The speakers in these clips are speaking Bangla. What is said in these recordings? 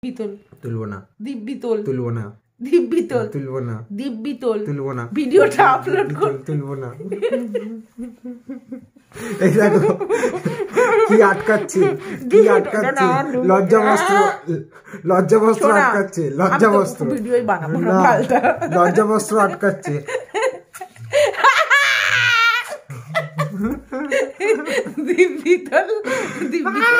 বিতল তুলবো না। দিব্যিতল তুলবো না। দিব্যিতল তুলবো না। দিব্যিতল তুলবো না। ভিডিওটা আপলোড কর। তুলবো না। এই দেখো কি আটকাচ্ছে, কি আটকাচ্ছে, লজ্জাবস্ত্র আটকাচ্ছে, লজ্জাবস্ত্র ভিডিওই বানাবো না, লজ্জাবস্ত্র আটকাচ্ছে। দিব্যিতল দিব্যিতল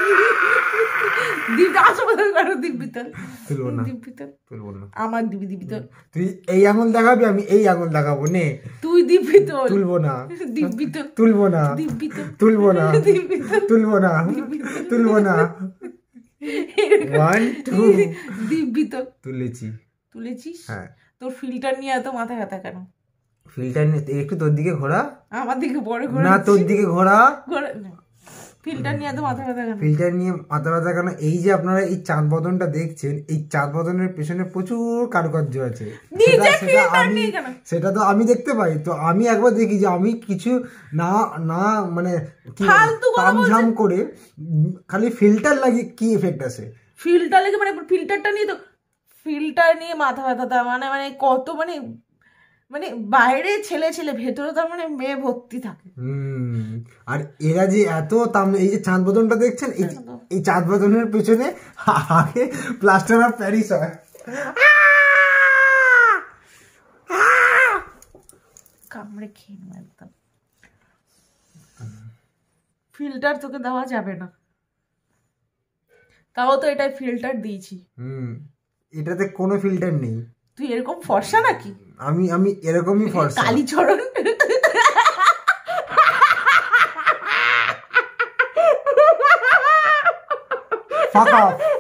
দিব্যিতল তুলবো না। দিব্যিতল তুলবো না। আমার দিব্যিতল তুই এই আঙুল দেখাবি, আমি এই আঙুল দেখাবো নে। তুই দিব্যিতল তুলবো না। দিব্যিতল তুলবো না। দিব্যিতল তুলবো না। দিব্যিতল তুলবো না। তুলবো না। 1 2 দিব্যিতল তুলেছিস? হ্যাঁ। তোর ফিল্টার নিয়ে এত মাথা ব্যথা কেন? ফিল্টার নিয়ে একটু তোর দিকে ঘোরা। আমার দিকে বড় ঘোরা না, তোর দিকে ঘোরা। ফিল্টার নিয়ে এত মাথা ব্যথা কেন? ফিল্টার নিয়ে মাথা ব্যথা কেন? এই যে আপনারা এই চাঁদ বদনটা দেখছেন, এই চাঁদ বদনের পেছনে প্রচুর কারুকার্য আছে। সেটা তো আমি দেখতে পাই। তো আমি একবার দেখি যে আমি কিছু না না মানে কি তামঝাম করে খালি ফিল্টার লাগিয়ে কি এফেক্ট আসে। ফিল্টার লাগে মানে ফিল্টারটা নিয়ে তো ফিল্টার নিয়ে মাথা ব্যথাটা মানে মানে কত মানে মানে বাইরে ছেলে ছেলে ভেতরে তার মানে মেয়ে ভর্তি থাকে। আর এরা যে এত এই যে চাঁদ বদনটা দেখছেন, এই চাঁদ বদনের পেছনে আগে প্লাস্টার অফ প্যারিস হয়। কামড়ে খেয়ে নেব একদম। ফিল্টার তোকে দেওয়া যাবে না, তাও তো এটাই ফিল্টার দিয়েছি। এটাতে কোনো ফিল্টার নেই। তুই এরকম ফর্সা নাকি? আমি এরকমই ফর্সা। কালীচরণ ফাক অফ।